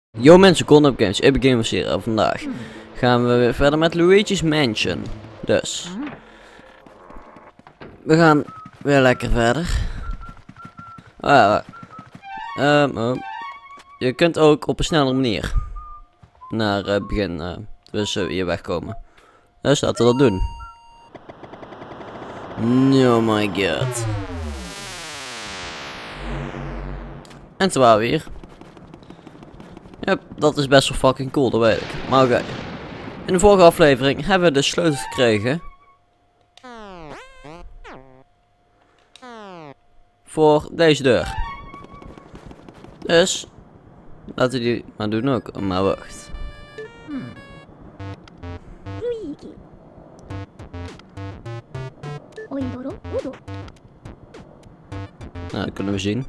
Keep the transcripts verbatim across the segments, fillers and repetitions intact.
Yo mensen, Condom Games, ik ben Gamers hier en vandaag gaan we weer verder met Luigi's Mansion. Dus we gaan weer lekker verder. Ah, ja. um, oh. Je kunt ook op een snellere manier naar het uh, begin, uh, dus uh, hier wegkomen. Dus laten we dat doen. Oh my god. En toen waren we hier. Yep, dat is best wel fucking cool, dat weet ik. Maar oké. Okay. In de vorige aflevering hebben we de sleutel gekregen. Voor deze deur. Dus laten we die maar doen ook. Maar wacht. Nou, dat kunnen we zien.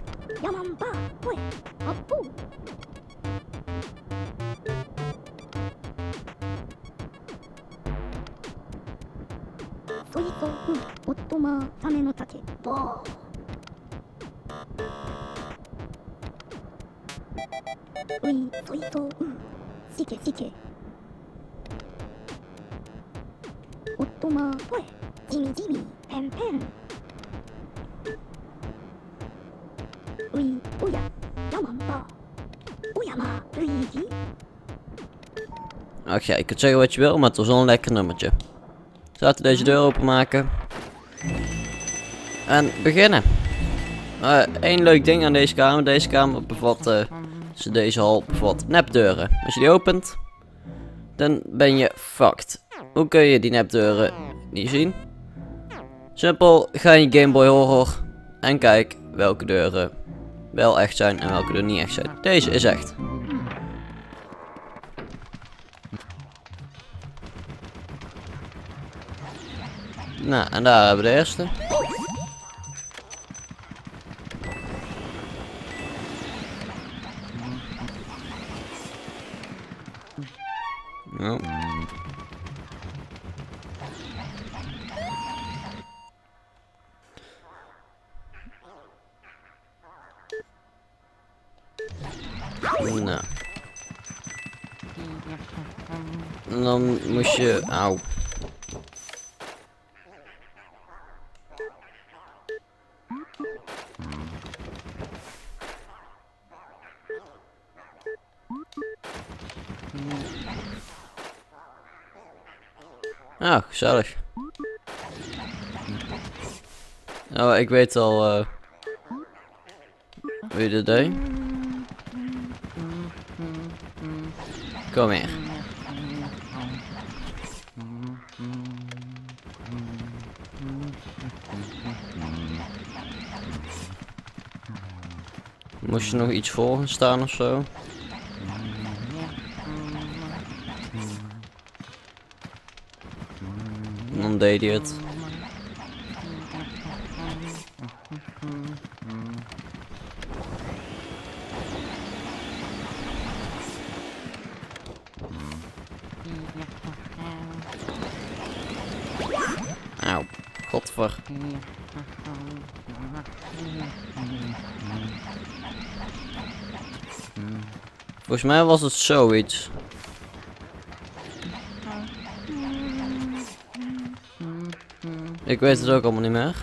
Ach ja, je kunt zeggen wat je wil, maar het was wel een lekker nummertje. Dus laten we deze deur openmaken. En beginnen. Eén uh, leuk ding aan deze kamer. Deze kamer bevat, uh, dus deze hal bevat nepdeuren. Als je die opent, dan ben je fucked. Hoe kun je die nepdeuren niet zien? Simpel, ga in je Game Boy Horror en kijk welke deuren wel echt zijn en welke er niet echt zijn. Deze is echt. Nou, en daar hebben we de eerste. Oh. Nou. En dan moest je... Auw. Ah, gezellig. Oh, ik weet al uh, hoe je dit deed. Kom hier. Moest je nog iets voor gaan staan of zo? Dan deed hij het. Auw, godver. Volgens mij was het zoiets. Ik weet het ook allemaal niet meer.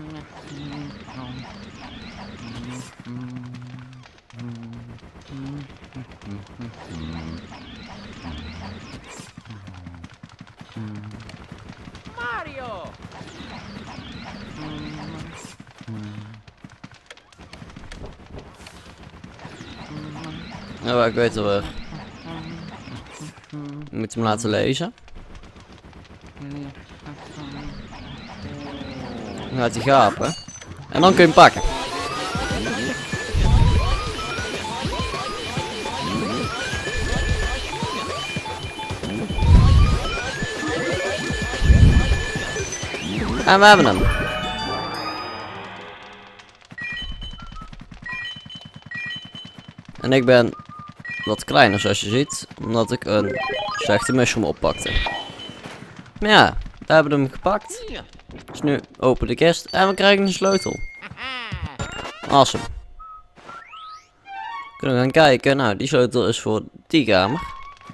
Mario! Nou, ik weet het wel. Je moet hem laten lezen. Dan gaat hij gapen. En dan kun je hem pakken. En we hebben hem. En ik ben wat kleiner zoals je ziet. Omdat ik een slechte mushroom oppakte. Maar ja, we hebben hem gepakt. Dus nu open de kist en we krijgen een sleutel. Awesome. Kunnen we gaan kijken. Nou, die sleutel is voor die kamer.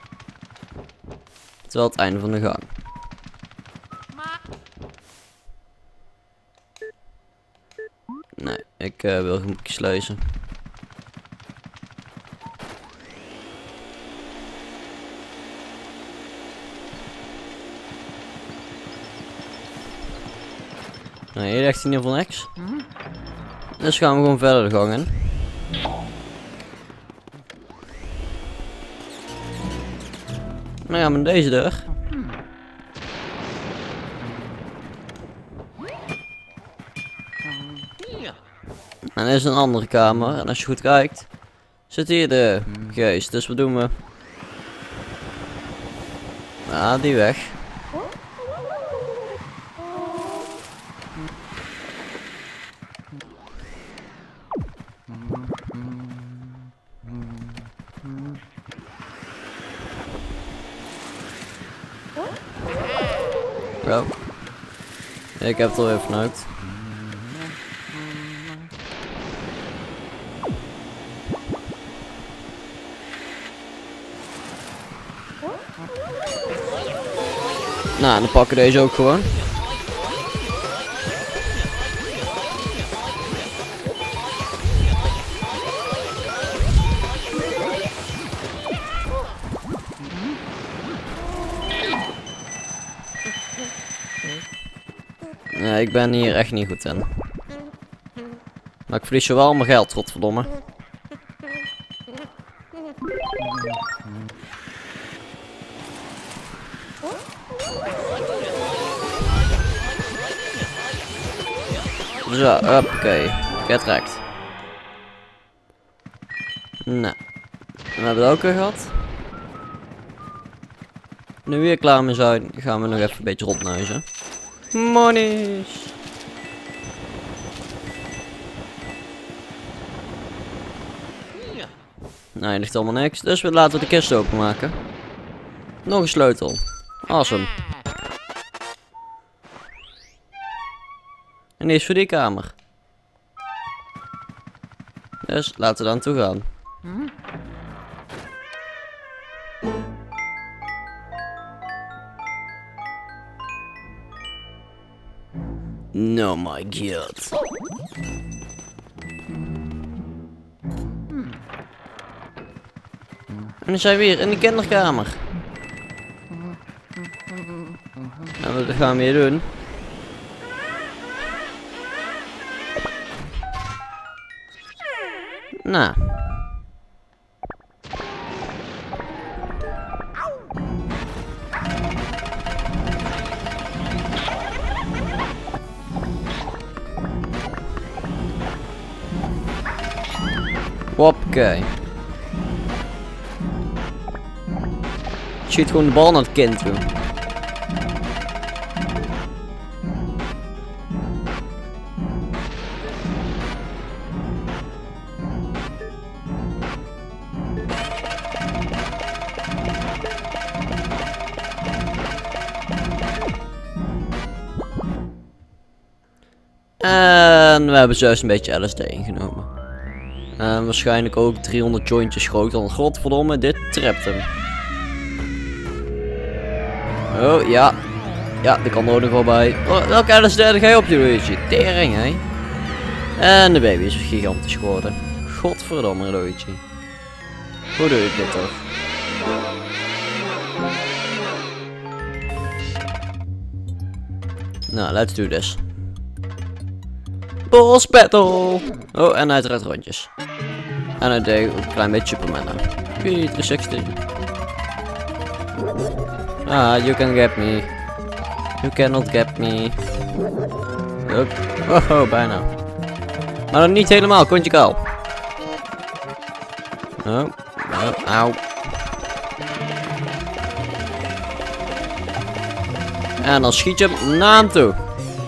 Terwijl het einde van de gang. Nee, ik uh, wil geen boekjes lezen. Nee, hier ligt in ieder geval niks. Dus gaan we gewoon verder de gang in. Dan gaan we naar deze deur. En dit is een andere kamer. En als je goed kijkt, zit hier de geest. Dus wat doen we? Ah, die weg. Oh. Ik heb het al even verneukt. Nou, dan pakken we deze ook gewoon. Nee, ik ben hier echt niet goed in. Maar ik verlies zo wel mijn geld, godverdomme. Zo, oké. Get wrecked. Nou. We hebben het ook weer gehad. Nu we weer klaar mee zijn, gaan we nog even een beetje rondneuzen. Monies! Nou, er ligt allemaal niks. Dus we laten we de kist openmaken. Nog een sleutel. Awesome. En die is voor die kamer. Dus laten we dan toe gaan. No my god. En dan zijn we weer in de kinderkamer. En wat gaan we hier doen? Nou. Hoppakee. Schiet gewoon de bal naar het kind toe. En we hebben juist een beetje L S D ingenomen. En waarschijnlijk ook driehonderd jointjes groot. Want godverdomme, dit trapt hem. Oh ja. Ja, die kan er ook nog wel bij. Oh, welke L S D ga je op je Luigi? Tering, hè? En de baby is gigantisch geworden. Godverdomme, Luigi. Hoe doe ik dit toch? Nou, let's do this. Boss battle! Oh, en uiteraard rondjes. En hij deed ook een klein beetje Superman aan. driehonderdzestig. Ah, you can get me. You cannot get me. Oh, oh, bijna. Maar dan niet helemaal, kontje kaal. Oh, oh, auw. En dan schiet je hem naar hem toe.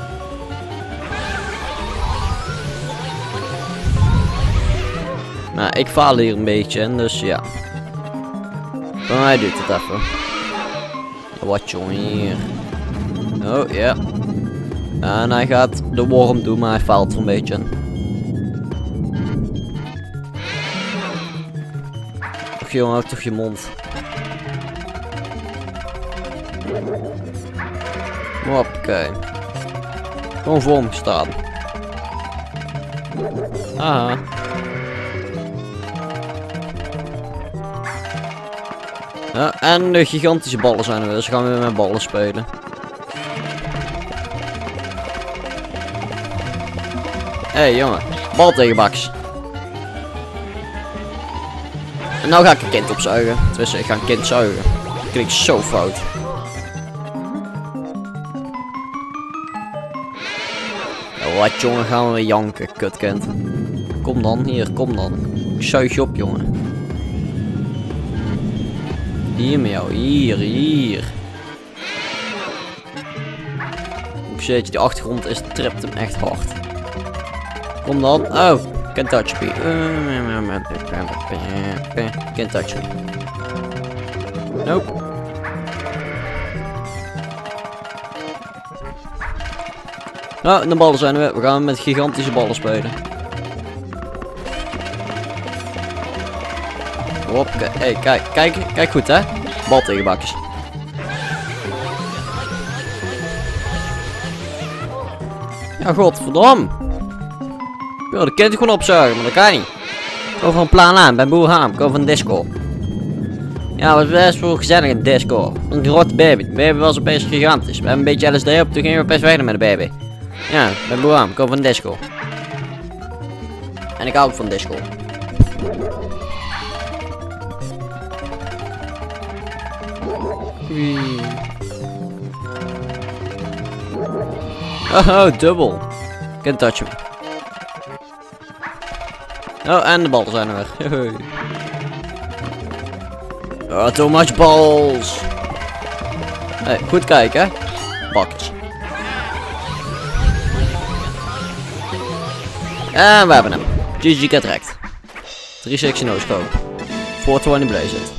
Nou, ik faal hier een beetje en dus ja. Bij mij doet het even. Wat jongen hier. Oh ja. En hij gaat de worm doen, maar hij faalt er een beetje. toch jongen, houd toch je mond. Hoppakee. Gewoon voor me staan. Aha. Ja, en de gigantische ballen zijn er weer, dus gaan we weer met ballen spelen. Hé hey, jongen, bal tegen baks. En nou ga ik een kind opzuigen. Tenminste, ik ga een kind zuigen. Dat klinkt zo fout. Ja, wat jongen, gaan we weer janken, kutkind. Kom dan, hier, kom dan. Ik zuig je op, jongen. Hier met jou, hier, hier. Ik zie je, die achtergrond is, tript hem echt hard. Kom dan. Oh, can't touch me. Can't touch me. Nope. Nou, de ballen zijn er weer. We gaan met gigantische ballen spelen. Hop, hey, kijk, kijk, kijk goed hè. Bal tegen bakjes. Ja, godverdomme. Ik wil de kind gewoon opzuigen, maar dat kan niet. Ik kom van plan aan, ben boer Haam, ik kom van disco. Ja, het was best wel gezellig in disco. Een grote baby, de baby was opeens gigantisch. We hebben een beetje L S D op, toen gingen we best verder met de baby. Ja, ik ben boer Haam, ik kom van disco. En ik hou ook van disco. Oh, dubbel. Can't touch me. Oh, en de ballen zijn er weer. Oh, too much balls. Hey, goed kijken, hè. Bakjes. En we hebben hem. G G getrekt. driehonderdzestig no scope. vierhonderdtwintig blaze.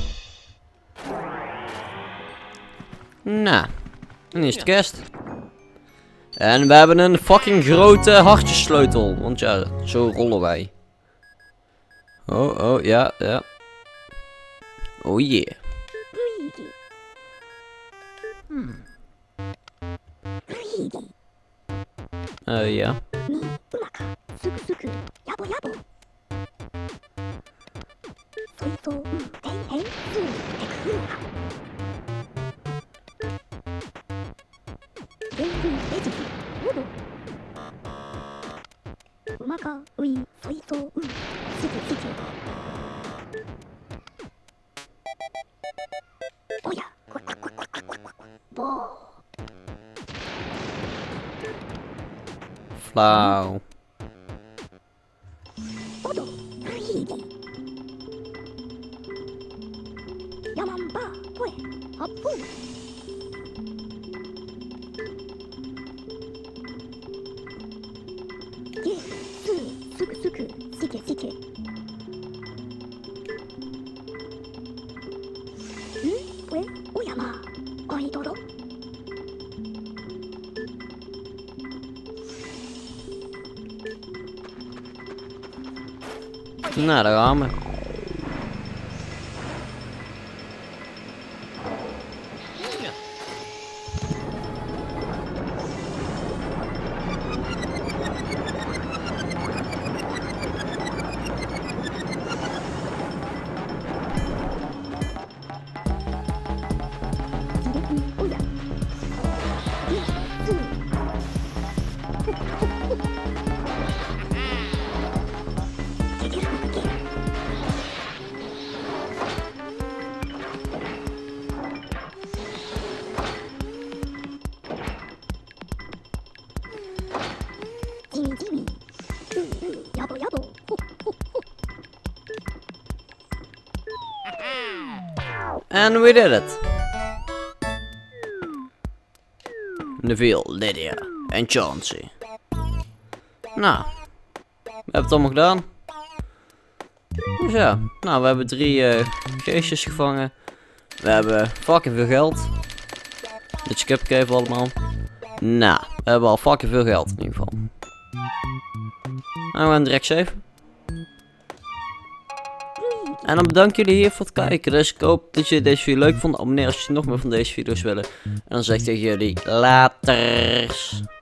Nou, en is de kerst. En we hebben een fucking grote hartjessleutel. Want ja, zo rollen wij. Oh, oh, ja, ja. Oh yeah. Eh, uh, ja. Flauw. Nou, daar gaan we. And we did it. Neville, Lydia en Chauncey. Nou, we hebben het allemaal gedaan. Dus ja, nou we hebben drie uh, geestjes gevangen. We hebben fucking veel geld. Dit skip ik even allemaal. Nou, we hebben al fucking veel geld in ieder geval. Nou, we gaan direct save. En dan bedank jullie hier voor het kijken. Dus ik hoop dat jullie deze video leuk vonden. Abonneer als je nog meer van deze video's willen. En dan zeg ik tegen jullie laters.